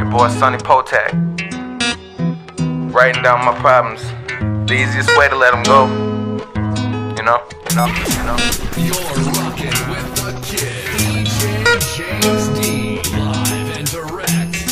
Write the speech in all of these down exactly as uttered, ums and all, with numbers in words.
your boy Sonny Potack. Writing down my problems. The easiest way to let them go. You know? You know? You know? You're rocking with the kid, D J James D, live and direct.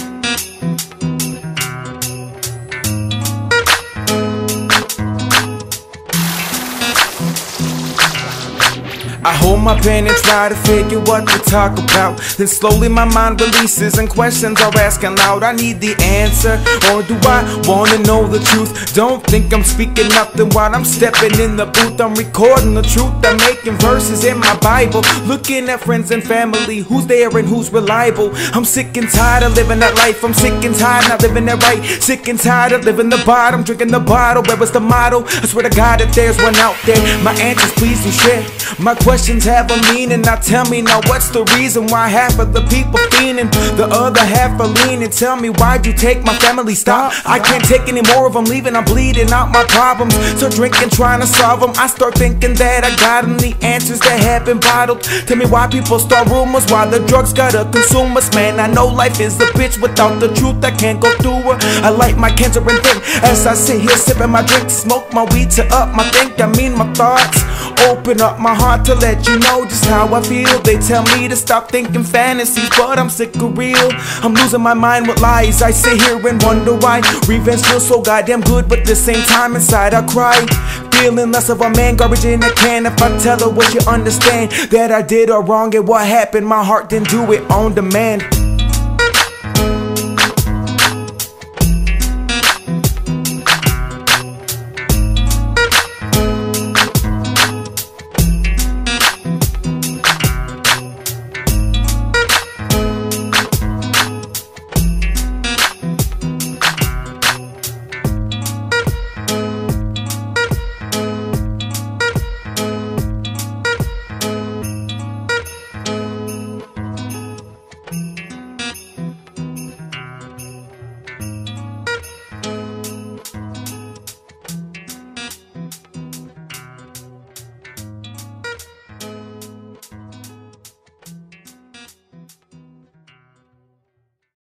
I hold my pen and try to figure what to talk about. Then slowly my mind releases and questions are asking loud. I need the answer, or do I wanna know the truth? Don't think I'm speaking nothing while I'm stepping in the booth. I'm recording the truth, I'm making verses in my Bible. Looking at friends and family, who's there and who's reliable. I'm sick and tired of living that life, I'm sick and tired not living that right. Sick and tired of living the bottom, drinking the bottle. Where was the motto? I swear to God if there's one out there, my answers please do share. My questions have a meaning, now tell me now what's the reason why half of the people fiending, the other half are leaning. Tell me why'd you take my family, stop. I can't take any more of them leaving, I'm bleeding out my problems. So drinking, trying to solve them, I start thinking that I got them, the answers that have been bottled. Tell me why people start rumors, why the drugs gotta consume us. Man, I know life is a bitch, without the truth I can't go through her. I light my candle and think as I sit here sipping my drink, smoke my weed to up my think, I mean my thoughts. Open up my heart to let you know just how I feel. They tell me to stop thinking fantasies, but I'm sick of real. I'm losing my mind with lies, I sit here and wonder why. Revenge feels so goddamn good, but at the same time inside I cry. Feeling less of a man, garbage in a can. If I tell her what you understand, that I did her wrong and what happened, my heart didn't do it on demand.